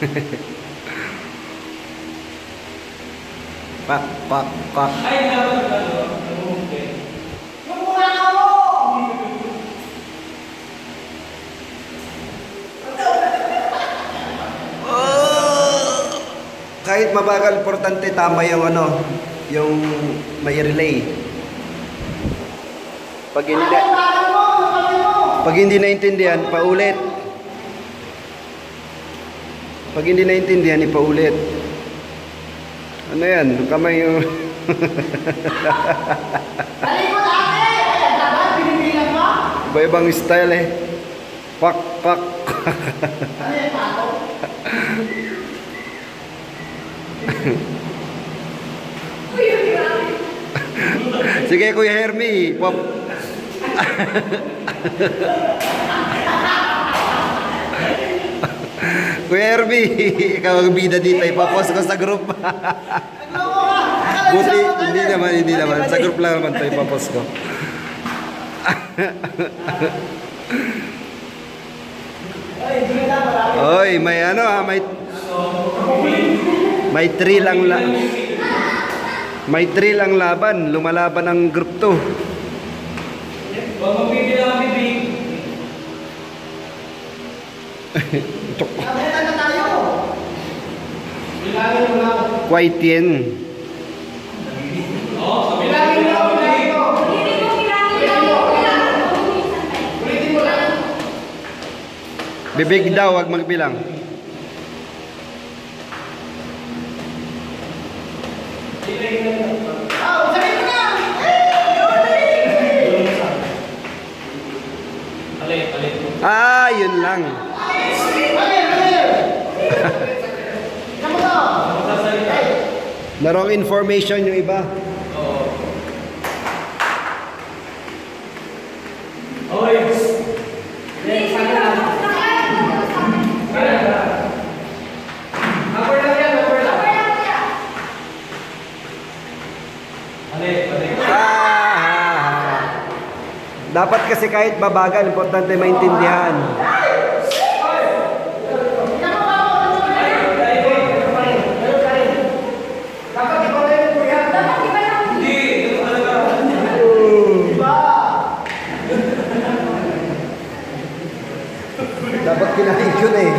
Pak, pak, pak. Ay, dapat ka doon. Yung muna ako! Kahit mabagal, importante tama yung ano, yung may relay. Pag hindi naintindihan, paulit. Pag hindi naintindihan, ipaulit. Ano yan? Kamay yung... Talikod ate! Ayan, dapat binibilang mo? Iba-ibang style eh. Pak, pak. Ano yung pato? Sige, Kuya Hermie. Pop. Kuya Hermie, ikaw ang bida dito. Ipapost ko sa group. Buti, hindi naman. Sa group lang naman ito ipapost ko. Oy, may ano ha, may thrill ang may thrill ang laban, lumalaban ang group 2. Baka mapili lang ang bibig. Nakita na tayo! Bilangin mo lang. Kwaitien. Oo, bilangin mo lang ang bibig. Ulitin mo lang. Bibig daw, wag magbilang. Oh, sabi mo na! Alit. Ah, yun lang. Kamu to? Na wrong information yung iba. Oo. Oy. Dapat kasi kahit babagal, importante maintindihan. Dapat kinahin ko na eh.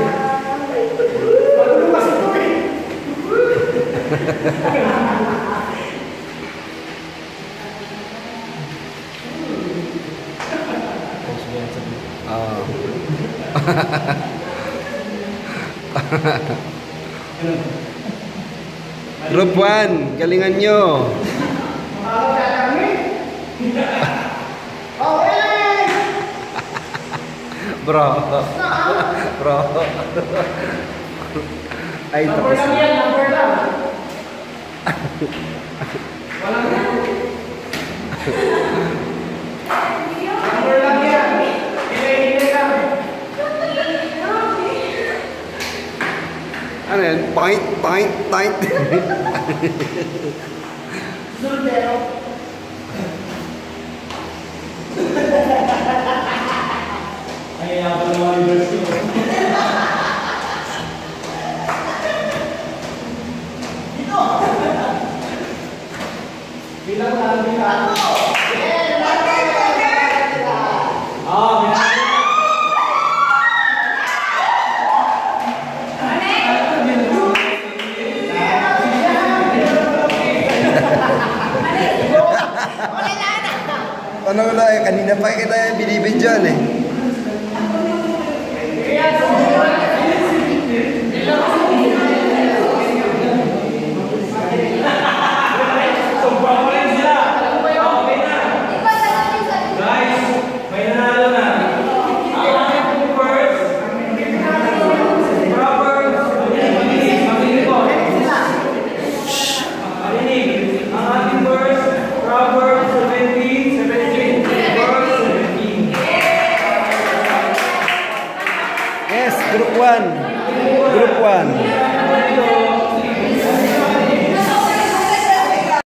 Group 1, galingan nyo. Bro. Bro. Ay, tapos. Number lang. Walang number lang yan. Hintay lang. Ano yan? Pint. Sultero. Ay, ako naman yung version. Bilang lang, bilang. Ano na eh, kanina pa kita binibidyan eh. Bilang